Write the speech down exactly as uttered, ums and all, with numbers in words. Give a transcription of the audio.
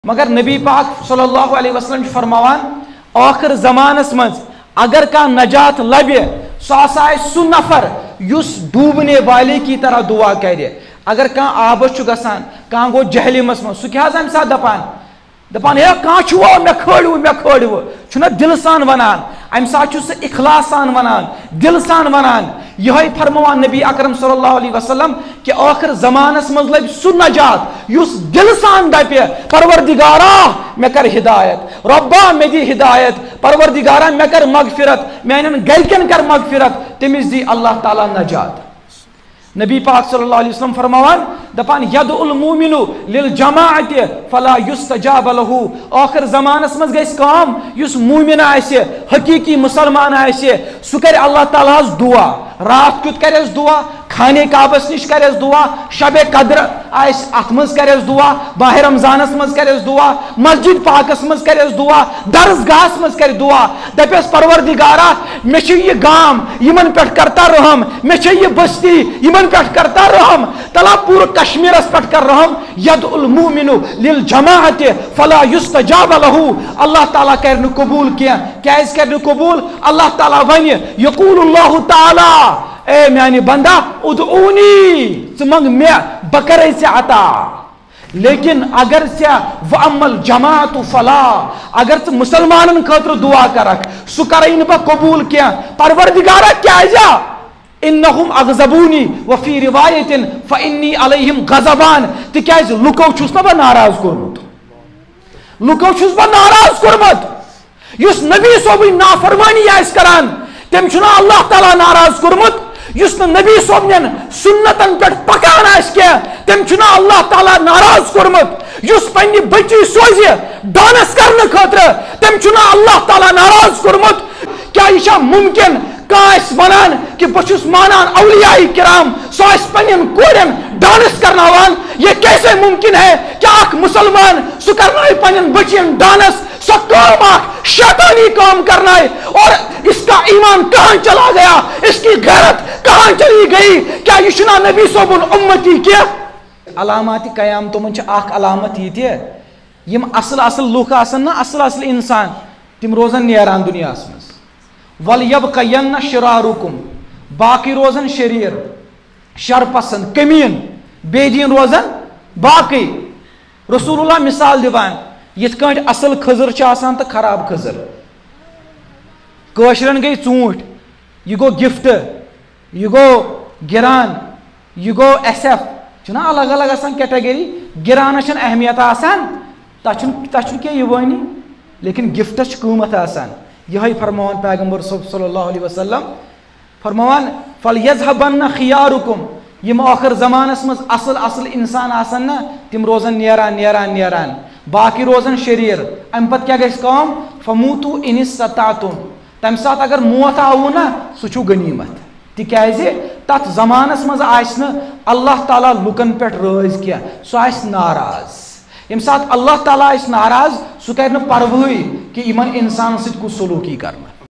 مگر نبی پاک صلی اللہ علیہ وسلم فرماوان آخر زمانس مز اگر کا نجات لبے سہ سہ نفر یس ڈوبنے والے کی طرح دعا کرے اگر کان آبس گسان کان گو جہلمس من سہ کیا ام سات دپان دپان ہے کان چھو مے کھڑو مے کھڑو چھنا دل سان ونان ام سات سہ اخلاص سان ونان دل سان ونان یہ فرموان نبی اکرم صلی اللہ علیہ وسلم کہ آخر زمانس مز لب سہ نجات یس دل سان دپے پروردگارا مے کر ہدایت ربا مے دی ہدایت پروردگارا مے کر مغفرت میانن گرکن کر مغفرت تمس دی اللہ تعالی نجات نبی پاک صلی اللہ علیہ وسلم فرماوان دپان ید المومن للجماعت فلا یستجاب له آخر زمانس مز گیس کام یس مومن آسے حقیقی مسلمان آسے سہ کر اللہ تعالیٰ ہس دعا رات کیت کرس دعا خانے کعبس نش کرس دعا شب قدر آس ات مز کرس دعا ماہ رمضانس مز کرس دعا مسجد پاکس مز کرس دعا درسگاہس مز کر دعا دپس پروردگارا مے چھ یہ گام یمن پٹھ کرتا رحم مے چھ یہ بستی یمن پٹھ کرتا رحم تلا پور کشمیرس پٹھ کر رحم ید المومن للجماعت فلا یستجاب له اللہ تعالیٰ کر قبول کیا کیاز کر قبول اللہ تعالیٰ ون یقول اللہ تعالی اے میانی بندہ ادعونی ژٕ میں بکر سے عطا لیکن اگر ژےٚ وعمل جماعت فلا اگر ژٕ مسلمانن خاطر دعا کرکھ سہ کرے نہٕ بہٕ قبول کینٛہہ پروردگارا کیازِ انہم اغضبونی وفی روایت فانی علیہم غضبان تکیاز لکو چھس نا بہ ناراض کورمت لکو چھس بہ ناراض کورمت یس نبی صوبی نافرمانی آس کران تم چھنا اللہ تعالیٰ ناراض کورمت یس نبی صوبن سنتن پہ پکان آس کی تم چھنا اللہ تعالیٰ ناراض کورمت یس پنہ بچی سوزی ڈانس کرنے خاطر تم چھنا اللہ تعالیٰ ناراض کورمت کیا یہ ممکن کانس ونان کہ بہت مانان اولیاء کرام سو پن کورن ڈانس کرناوان یہ کیسے ممکن ہے کہ اخ مسلمان سہ کرنائے پن بچین ڈانس سو کام اخ شیطانی کام کرنائے اور اس کا ایمان کہاں چلا گیا اس کی غیرت کہاں چلی گئی کیا یہ چھنا نبی صوبن امتی کیا علامات قیامت من اخ علامت یہ تہ یم اصل اصل لوک آسن نا اصل اصل انسان تم روزن نیران دنیا مز وَلْيَبْقَيَنَّ شِرَارُكُمْ باقی روزن شریر شر پسند کمین بے دین روزن باقی رسول اللہ مثال دیوان یت کانٹ اصل خضر چاسان تو خراب خضر کوشرن گئی ژوٗنٛٹھۍ یہ گو گفٹ یہ گو گران یہ گو ایس ایف چھنا الگ الگ آسان کیٹیگری گرانس چھن اہمیت آسان تہ چھن کیا یوانی لیکن گفٹس قیمت آسان یہ فرمان پیغمبر صلی اللہ علیہ وسلم فرمان فَلْيَذْهَبَنَّ خِيَارُكُمْ یم آخر زمانس مز اصل اصل انسان آسن نا تم روزن نیران نیران نیران باقی روزن شریر ام پت کیا گیس کام فَمُوتُوا إِنِ اسْتَطَعْتُمْ تم سات اگر موت آو نا سہ چھُ غنیمت تکیازِ تت زمانس مز آس نہ اللہ تعالیٰ لُکن پہ رٲضۍ کینٛہہ سہ آسہِ ناراض یم سات اللہ تعالیٰ آس ناراض سہ کر پروہی کہ یمن انسان ست کس سلوکی کرنا